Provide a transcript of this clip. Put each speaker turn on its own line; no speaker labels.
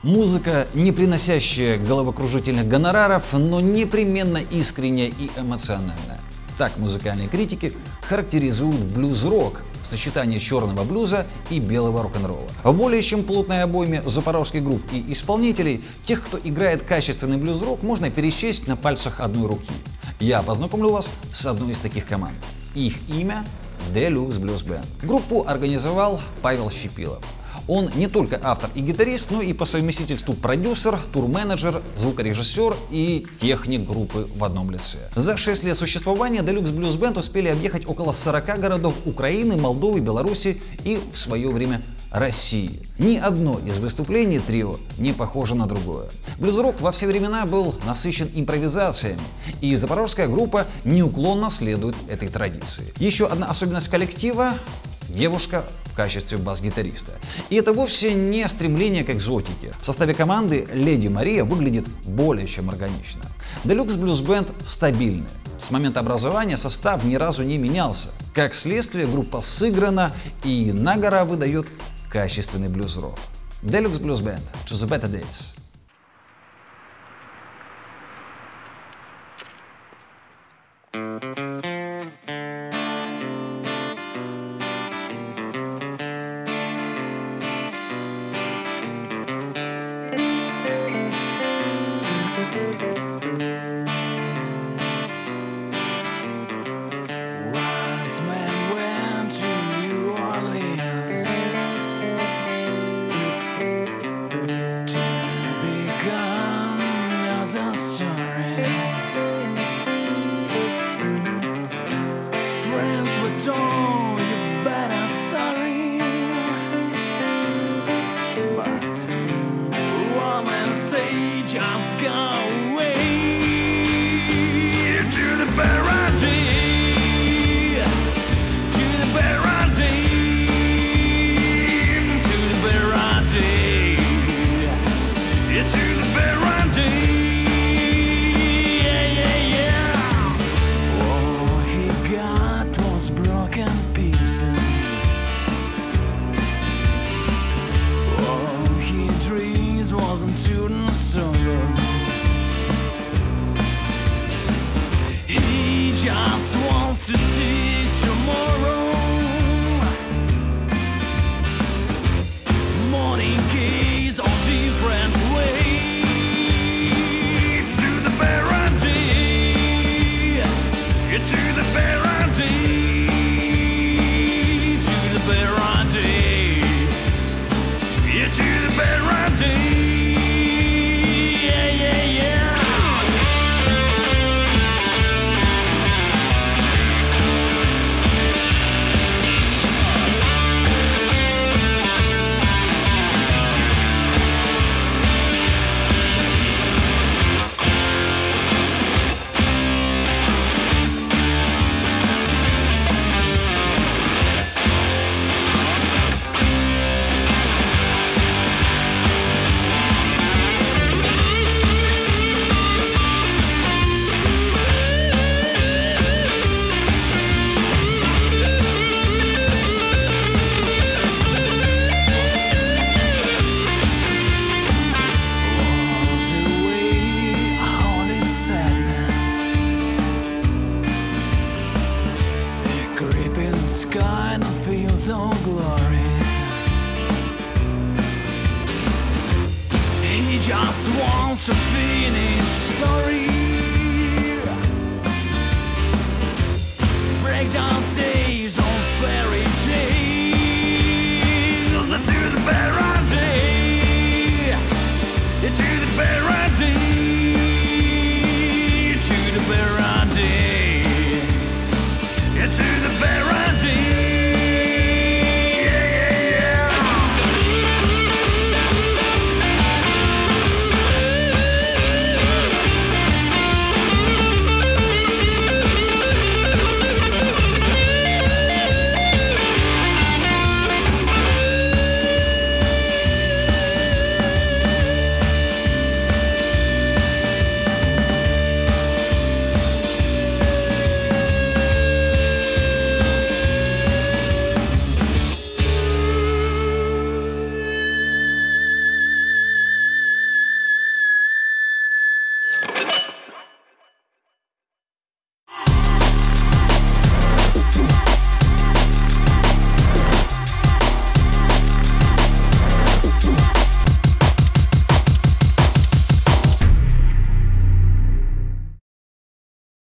Музыка, не приносящая головокружительных гонораров, но непременно искренняя и эмоциональная. Так музыкальные критики характеризуют блюз-рок, сочетание черного блюза и белого рок-н-ролла. В более чем плотной обойме запорожских групп и исполнителей, тех, кто играет качественный блюз-рок, можно пересчесть на пальцах одной руки. Я познакомлю вас с одной из таких команд. Их имя – Deluxe Blues Band. Группу организовал Павел Щепилов. Он не только автор и гитарист, но и по совместительству продюсер, турменеджер, звукорежиссер и техник группы в одном лице. За 6 лет существования Deluxe Blues Band успели объехать около 40 городов Украины, Молдовы, Беларуси и в свое время России. Ни одно из выступлений трио не похоже на другое. Блюз-рок во все времена был насыщен импровизациями, и запорожская группа неуклонно следует этой традиции. Еще одна особенность коллектива – девушка в качестве бас-гитариста. И это вовсе не стремление к экзотике. В составе команды Леди Мария выглядит более чем органично. Deluxe Blues Band стабильная. С момента образования состав ни разу не менялся. Как следствие, группа сыграна и на гора выдает качественный блюз-рок. Deluxe Blues Band – To the Better Days.
Man went to New Orleans to become another story. Friends were told you better sorry, but women say just go away to the paradise. He just wants to see tomorrow. Morning keys on different way to the paradise, to the paradise, to the paradise, to the paradise. Sky and fields of glory. He just wants to finish story.